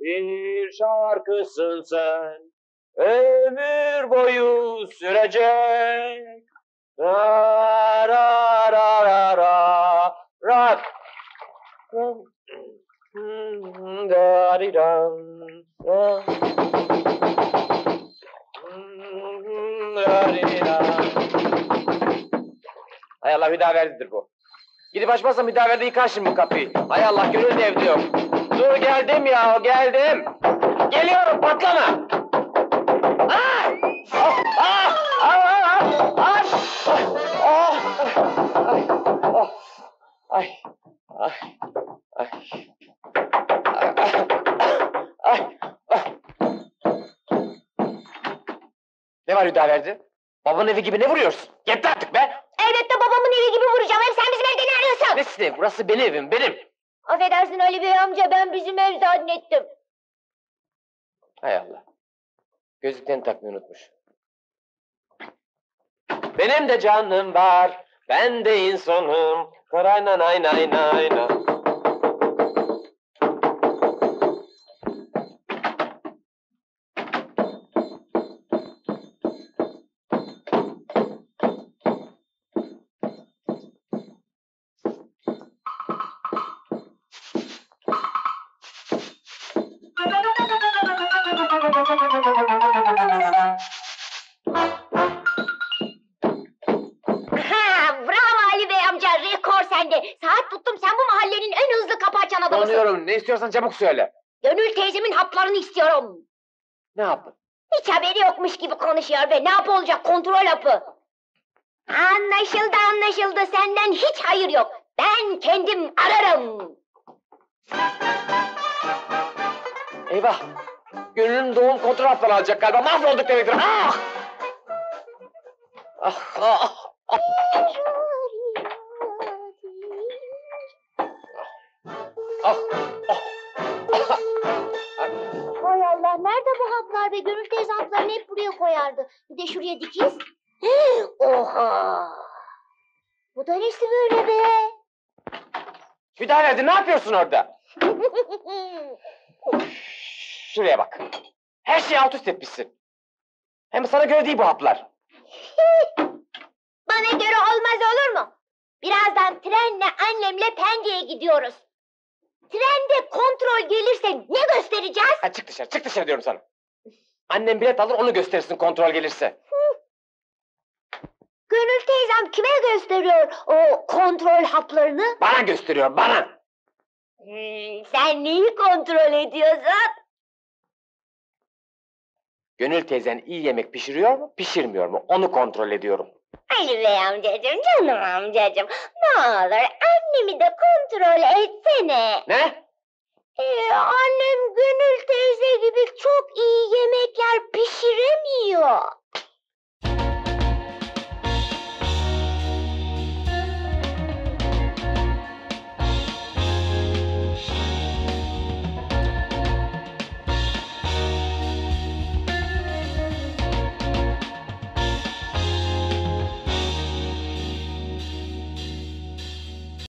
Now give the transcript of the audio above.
bir şarkısın sen. Ömür boyu sürecek. Ra ra ra ra ra ra. Da di dam. Da di dam. Hay Allah, Hüdaverdi'dir bu. Gidip açmazsam Hüdaverdi yıkar şimdi bu kapıyı. Hay Allah, Gönül de evde yok. Dur, geldim ya, geldim. Geliyorum, patlama. Ah! Ah! Ah! Ah! Ah! Ah! Ay! Ay! Ay! Ay! Ne var Hüdaverdi? Babanın evi gibi ne vuruyorsun? Yeter artık be! Elbette babamın evi gibi vuracağım. Hem sen bizim evde ne arıyorsun? Nesi ev? Burası benim evim, benim. Affedersin Ali Bey amca, ben bizim ev zannettim. Hay Allah. Gözlüklerini takmayı unutmuş. Benim de canım var, ben de insanım. Karay nay nay nay nay. Bravo Ali Bey amca, rekor sende. Saat tuttum, sen bu mahallenin en hızlı kapı açan adamısın. Donuyorum, ne istiyorsan çabuk söyle. Gönül teyzemin haplarını istiyorum. Ne yaptın? Hiç haberi yokmuş gibi konuşuyor be. Ne hap olacak, kontrol hapı. Anlaşıldı anlaşıldı, senden hiç hayır yok. Ben kendim ararım. Eyvah! Gönül'ün doğum kontrol hapları alacak galiba, mahvolduk demektir. Ah! Ah! Ah! Ah! Ah! Ah! Hay Allah, nerede bu haplar be? Gönül teyze haplarını hep buraya koyardı. Bir de şuraya dikiz. Oha! Bu da nesi böyle be? Hüdaverdi, ne yapıyorsun orada? Şuraya bak. Her şeyi alt üst etmişsin. Hem sana göre değil bu haplar. Bana göre olmaz olur mu? Birazdan trenle annemle Pendik'e gidiyoruz. Trende kontrol gelirse ne göstereceğiz? Ha, çık dışarı diyorum sana. Annem bilet alır, onu gösterirsin kontrol gelirse. Gönül teyzem kime gösteriyor o kontrol haplarını? Bana gösteriyor, bana. Sen neyi kontrol ediyorsun? Gönül teyzen iyi yemek pişiriyor mu, pişirmiyor mu? Onu kontrol ediyorum. Ali Bey amcacığım, canım amcacığım. Ne olur annemi de kontrol etsene. Ne? Annem Gönül teyze gibi çok iyi yemekler pişiremiyor.